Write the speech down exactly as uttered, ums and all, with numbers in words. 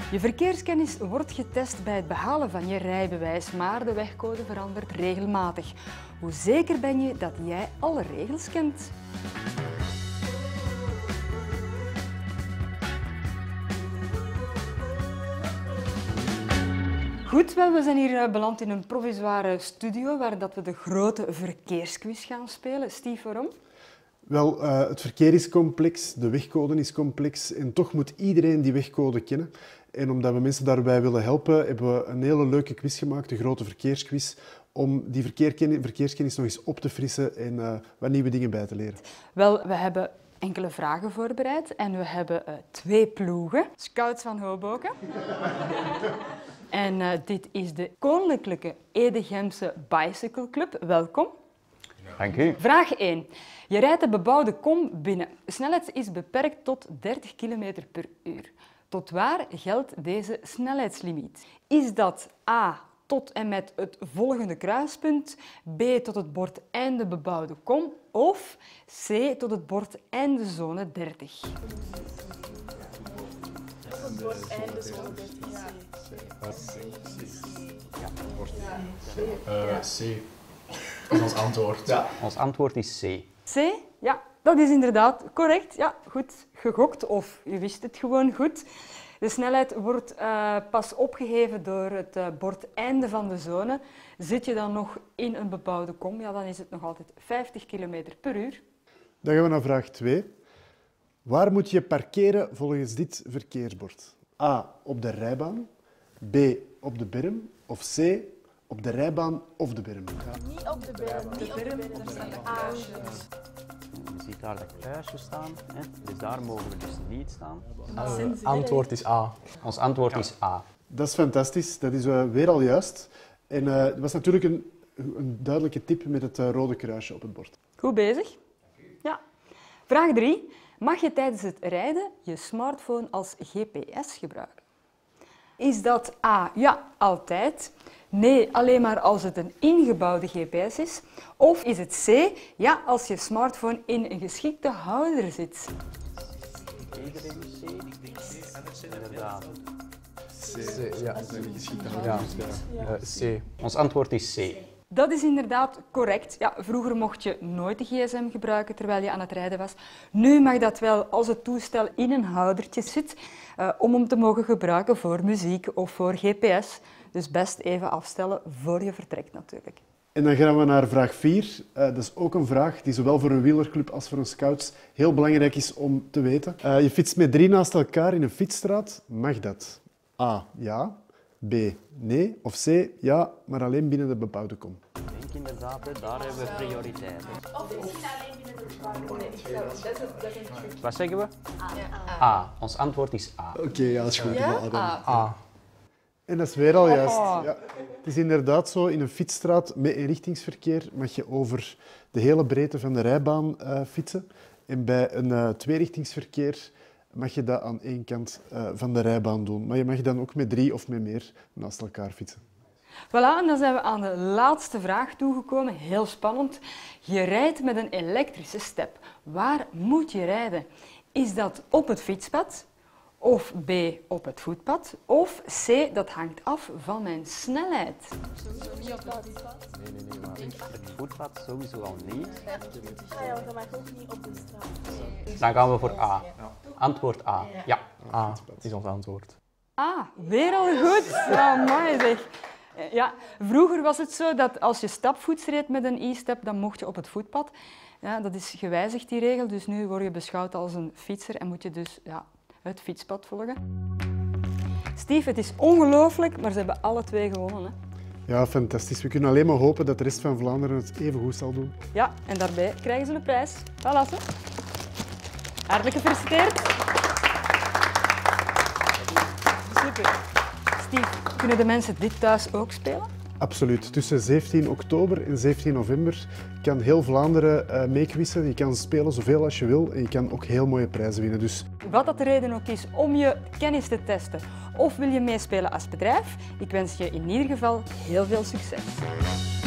Je verkeerskennis wordt getest bij het behalen van je rijbewijs, maar de wegcode verandert regelmatig. Hoe zeker ben je dat jij alle regels kent? Goed, wel, we zijn hier beland in een provisoire studio waar dat we de grote verkeersquiz gaan spelen. Steve, waarom? Wel, uh, het verkeer is complex, de wegcode is complex en toch moet iedereen die wegcode kennen. En omdat we mensen daarbij willen helpen, hebben we een hele leuke quiz gemaakt, de grote verkeersquiz, om die verkeerkennis, verkeerskennis nog eens op te frissen en uh, wat nieuwe dingen bij te leren. Wel, we hebben enkele vragen voorbereid en we hebben uh, twee ploegen. Scouts van Hoboken. En uh, dit is de Koninklijke Edegemse Bicycle Club. Welkom. Dank u. Vraag één. Je rijdt de bebouwde kom binnen. De snelheid is beperkt tot dertig kilometer per uur. Tot waar geldt deze snelheidslimiet? Is dat A, tot en met het volgende kruispunt, B, tot het bord einde bebouwde kom, of C, tot het bord einde zone dertig? Het bord einde zone dertig. Ja. C. Dat is ons antwoord. Ja. Ons antwoord is C. C? Ja, dat is inderdaad correct. Ja, goed gegokt of je wist het gewoon goed. De snelheid wordt uh, pas opgeheven door het uh, bord einde van de zone. Zit je dan nog in een bebouwde kom, ja, dan is het nog altijd vijftig kilometer per uur. Dan gaan we naar vraag twee. Waar moet je parkeren volgens dit verkeersbord? A, op de rijbaan, B, op de berm, of C, op de rijbaan of de berm? Ja. Niet op de berm, niet op de berm, daar staan de kruisjes. Je ziet daar de kruisjes staan, hè? Dus daar mogen we dus niet staan. Uh, antwoord is A. Ons antwoord is A. Dat is fantastisch, dat is uh, weer al juist. En uh, het was natuurlijk een, een duidelijke tip met het uh, rode kruisje op het bord. Goed bezig. Ja. Vraag drie. Mag je tijdens het rijden je smartphone als G P S gebruiken? Is dat A, ja, altijd. Nee, alleen maar als het een ingebouwde G P S is. Of is het C, ja, als je smartphone in een geschikte houder zit? Iedereen is C? Inderdaad. C. Ja, ja. Uh, C. Ons antwoord is C. Dat is inderdaad correct. Ja, vroeger mocht je nooit de gsm gebruiken terwijl je aan het rijden was. Nu mag dat wel als het toestel in een houdertje zit, uh, om hem te mogen gebruiken voor muziek of voor G P S. Dus best even afstellen voor je vertrekt natuurlijk. En dan gaan we naar vraag vier. Uh, dat is ook een vraag die zowel voor een wielerclub als voor een scouts heel belangrijk is om te weten. Uh, je fietst met drie naast elkaar in een fietsstraat. Mag dat? A, ja. B, nee. Of C, ja, maar alleen binnen de bebouwde kom. Ik denk inderdaad, hè, daar hebben we prioriteit. Hè. Of misschien alleen binnen de bebouwde kom. Wat zeggen we? A. A. Ons antwoord is A. Oké, okay, ja, dat is goed. Ja? A. A. En dat is weer al juist. Ja. Het is inderdaad zo, in een fietsstraat met eenrichtingsverkeer mag je over de hele breedte van de rijbaan uh, fietsen. En bij een uh, tweerichtingsverkeer mag je dat aan één kant uh, van de rijbaan doen. Maar je mag dan ook met drie of met meer naast elkaar fietsen. Voilà, en dan zijn we aan de laatste vraag toegekomen. Heel spannend. Je rijdt met een elektrische step. Waar moet je rijden? Is dat op het fietspad? Of B, op het voetpad? Of C, dat hangt af van mijn snelheid? Sowieso niet op het voetpad. Nee, nee, nee, maar het voetpad sowieso al niet. Ah ja, dat mag ook niet op de straat. Dan gaan we voor A. Antwoord A. Ja. A is ons antwoord. Ah, weer al goed. Ja, mooi zeg. Ja, vroeger was het zo dat als je stapvoets reed met een e-step, dan mocht je op het voetpad. Ja, dat is gewijzigd, die regel. Dus nu word je beschouwd als een fietser en moet je dus ja, het fietspad volgen. Steve, het is ongelooflijk, maar ze hebben alle twee gewonnen. Hè? Ja, fantastisch. We kunnen alleen maar hopen dat de rest van Vlaanderen het even goed zal doen. Ja, en daarbij krijgen ze een prijs. Voilà, ze. Hartelijk gefeliciteerd. Super. Steve, kunnen de mensen dit thuis ook spelen? Absoluut. Tussen zeventien oktober en zeventien november kan heel Vlaanderen uh, meequizzen. Je kan spelen zoveel als je wil en je kan ook heel mooie prijzen winnen. Dus... Wat dat de reden ook is om je kennis te testen of wil je meespelen als bedrijf, ik wens je in ieder geval heel veel succes.